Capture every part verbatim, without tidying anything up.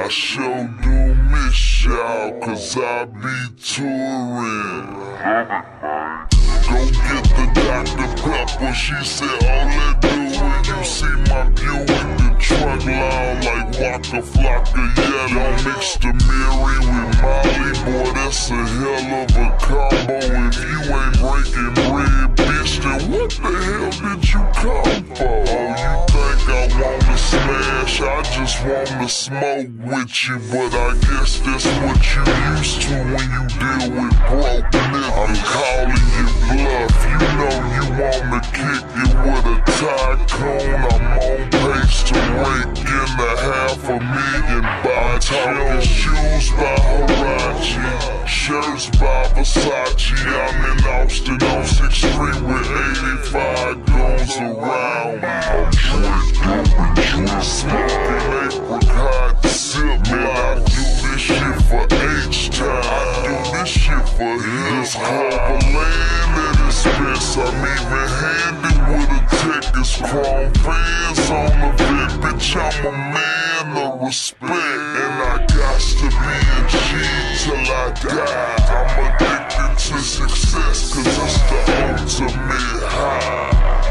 sure do miss y'all, cause I be touring. Go get the Doctor Pepper, she said all that do when you see my Buick, the truck loud like Waka Flocka yellow. Mix the Mary with Molly, boy, that's a hell of a combo. If you ain't breaking bread, bitch, then what the hell did you come for? Oh, you think I wanna smash? I just wanna smoke with you, but I guess that's what you used to when you deal with broke niggas. I'm calling you bluff, you know you wanna kick it with a tycoon. I'm on pace to rake in the half a million by talking shoes by Huarache, shirts by Versace. I'm in Austin on sixth street with eighty-five guns around me. I'm drink, dope, drink, smoking apricot, sip, man. I do this shit for H-time. I do this shit for him. This Cumberland at his best. I'm even handed with a tech. It's chrome fans on the vet. Bitch, I'm a man of respect, and I got to be a G till I die. I'm addicted to success, cause it's the ultimate high.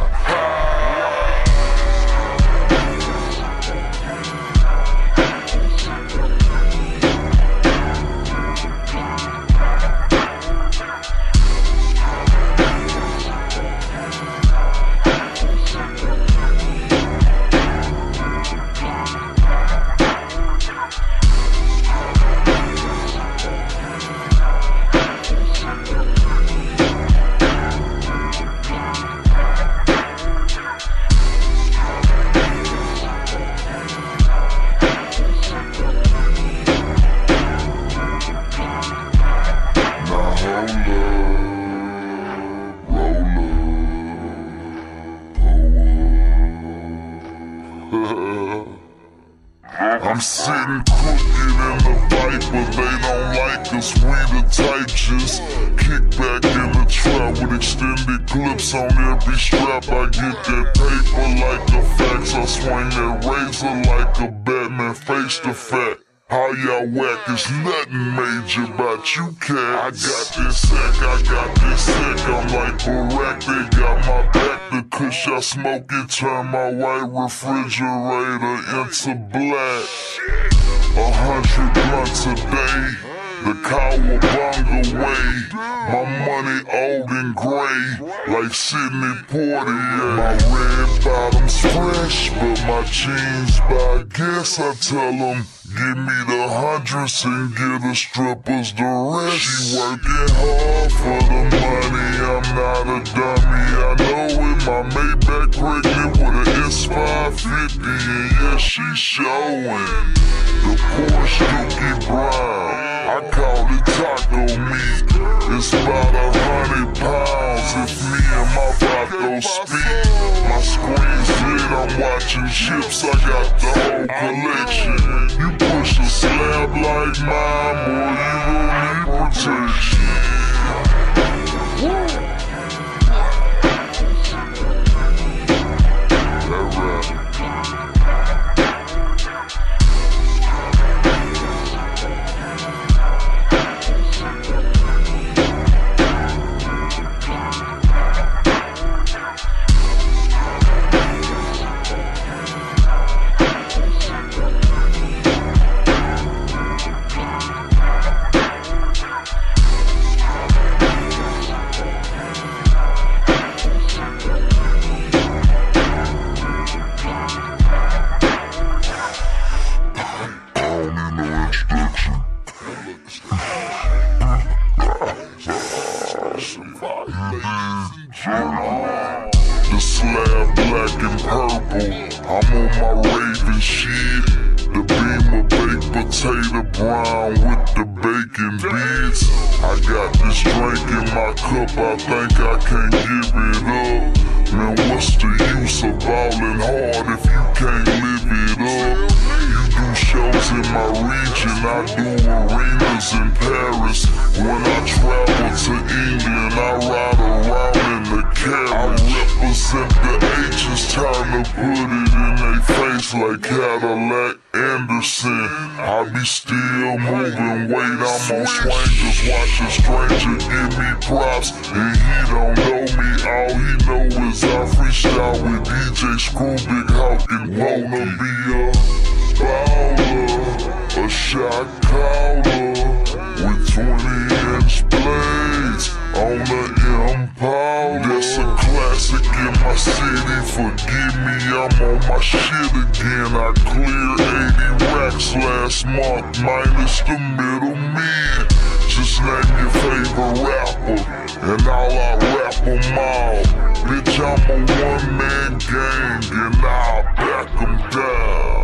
I'm sitting crooked in the Viper, they don't like us, we the type just kick back in the trap with extended clips on every strap. I get that paper like a fax, I swing that razor like a Batman face to fact. How y'all whack is nothing major about you cat. I got this sack, I got this sack, I'm like Barack, they got my back. The kush I smoke it turn my white refrigerator into black. A hundred blunts a day, the cowabunga way. My money old and gray, like Sidney Poitier. My red bottoms fresh, but my jeans by guess I tell them, give me the hundreds and give the strippers the rest. She working hard for the money, I'm not a dummy. I know it, my Maybach pregnant with an S five fifty, and yeah, she showing. The Porsche Dookie Brown, I call it taco meat. It's about a hundred pounds if me and my vato speak. My screen's lit, I'm watching chips, I got the whole collection. You push a slab like mine, boy, you gon' need protection. That rap. The slab black and purple, I'm on my Raven shit. The Beamer baked potato brown with the bacon bits. I got this drink in my cup, I think I can't give it up. Man, what's the use of ballin' hard if you can't live it up? You do shows in my region, I do arenas in Paris. When I travel to England, I ride around in the carriage. I represent the H's, trying to put it in their face. face like Cadillac Anderson. I be still moving weight, I'm on swingers. Watch a stranger give me props, and he don't know me. All he know is I freestyle with D J Screw, Big Hawk, and wanna be a baller, a shot caller with twenty inch blades on the Impala. That's a classic in my city. Forgive me, I'm on my shit again. I cleared eighty racks last month, minus the middlemen. Just name your favorite rapper, and all I rap them all. Bitch, I'm a one-man gang, and I'll back them down.